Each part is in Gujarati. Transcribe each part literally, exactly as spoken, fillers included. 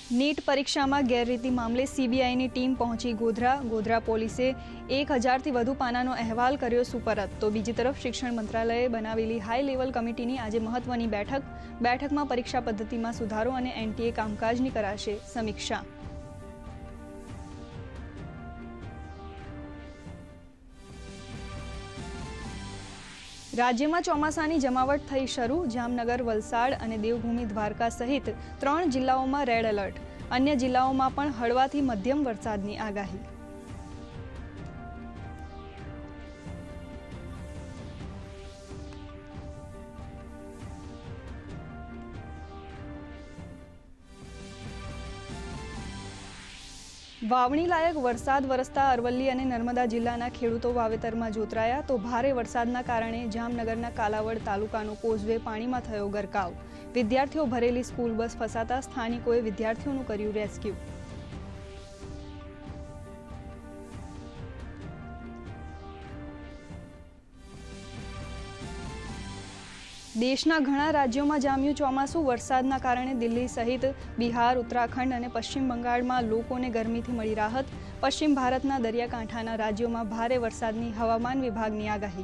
નીટ પરીક્ષામાં ગેરરીતિ મામલે સીબીઆઈની ટીમ પહોંચી ગોધરા ગોધરા પોલીસે એક હજારથી વધુ પાનાનો અહેવાલ કર્યો સુપરત તો બીજી તરફ શિક્ષણ મંત્રાલયે બનાવેલી હાઈ લેવલ કમિટીની આજે મહત્વની બેઠક બેઠકમાં પરીક્ષા પદ્ધતિમાં સુધારો અને એનટીએ કામકાજની કરાશે સમીક્ષા। રાજ્યમાં ચોમાસાની જમાવટ થઈ શરૂ। જામનગર, વલસાડ અને દેવભૂમિ દ્વારકા સહિત ત્રણ જિલ્લાઓમાં રેડ એલર્ટ। અન્ય જિલ્લાઓમાં પણ હળવાથી મધ્યમ વરસાદની આગાહી। વાવણી લાયક વરસાદ વરસતા અરવલ્લી અને નર્મદા જિલ્લાના ખેડૂતો વાવેતરમાં જોતરાયા તો ભારે વરસાદના કારણે જામનગરના કાલાવડ તાલુકાનો કોઝવે પાણીમાં થયો ગરકાવ। વિદ્યાર્થીઓ ભરેલી સ્કૂલ બસ ફસાતા સ્થાનિકોએ વિદ્યાર્થીઓનું કર્યું રેસ્ક્યુ। દેશના ઘણા રાજ્યોમાં જામ્યું ચોમાસું। વરસાદના કારણે દિલ્હી સહિત બિહાર, ઉત્તરાખંડ અને પશ્ચિમ બંગાળમાં લોકોને ગરમીથી મળી રાહત। પશ્ચિમ ભારતના દરિયાકાંઠાના રાજ્યોમાં ભારે વરસાદની હવામાન વિભાગની આગાહી।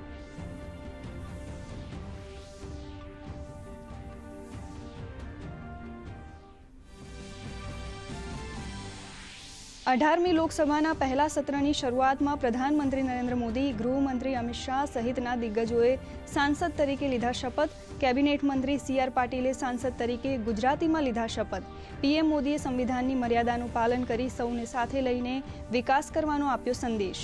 અઢારમી લોકસભાના પહેલા સત્રની શરૂઆતમાં પ્રધાનમંત્રી નરેન્દ્ર મોદી, ગૃહમંત્રી અમિત શાહ સહિતના દિગ્ગજોએ સાંસદ તરીકે લીધા શપથ। કેબિનેટ મંત્રી સી આર પાટીલે સાંસદ તરીકે ગુજરાતીમાં લીધા શપથ। પીએમ મોદીએ સંવિધાનની મર્યાદાનું પાલન કરી સૌને સાથે લઈને વિકાસ કરવાનો આપ્યો સંદેશ।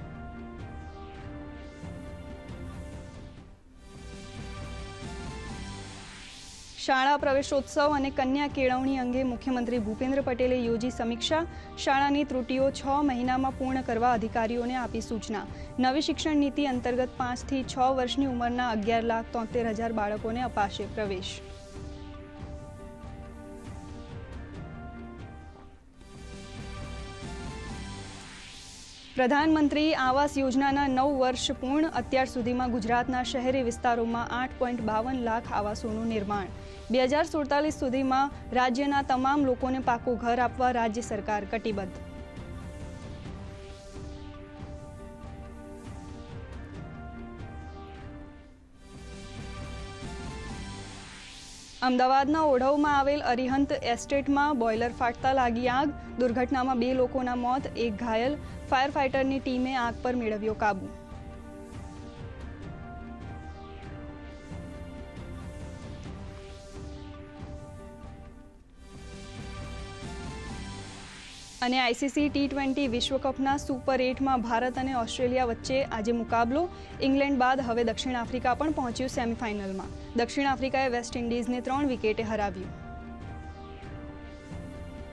શાળા પ્રવેશોત્સવ અને કન્યા કેળવણી અંગે મુખ્યમંત્રી ભૂપેન્દ્ર પટેલે યોજી સમીક્ષા। શાળાની ત્રુટીઓ છ મહિનામાં પૂર્ણ કરવા અધિકારીઓને આપી સૂચના। નવી શિક્ષણ નીતિ અંતર્ગત પાંચથી છ વર્ષની ઉંમરના અગિયાર લાખ તોતેર હજાર બાળકોને અપાશે પ્રવેશ। પ્રધાનમંત્રી આવાસ યોજનાના નવ વર્ષ પૂર્ણ। અત્યાર સુધીમાં ગુજરાતના શહેરી વિસ્તારોમાં આઠ પોઈન્ટ બાવન લાખ આવાસોનું નિર્માણ। બે હજાર સુડતાલીસ સુધીમાં રાજ્યના તમામ લોકોને પાકું ઘર આપવા રાજ્ય સરકાર કટિબદ્ધ। અમદાવાદના ઓઢવમાં આવેલ અરિહંત એસ્ટેટમાં બોઇલર ફાટતા લાગી આગ। દુર્ઘટનામાં બે લોકોના મોત, એક ઘાયલ। ફાયર ફાઇટરની ટીમે આગ પર મેળવ્યો કાબુ। અને આઈસીસી ટી ટ્વેન્ટી વિશ્વકપના સુપર એટમાં ભારત અને ઓસ્ટ્રેલિયા વચ્ચે આજે મુકાબલો। ઇંગ્લેન્ડ બાદ હવે દક્ષિણ આફ્રિકા પણ પહોંચ્યું સેમીફાઇનલમાં। દક્ષિણ આફ્રિકાએ વેસ્ટ ઇન્ડિઝને ત્રણ વિકેટે હરાવ્યું।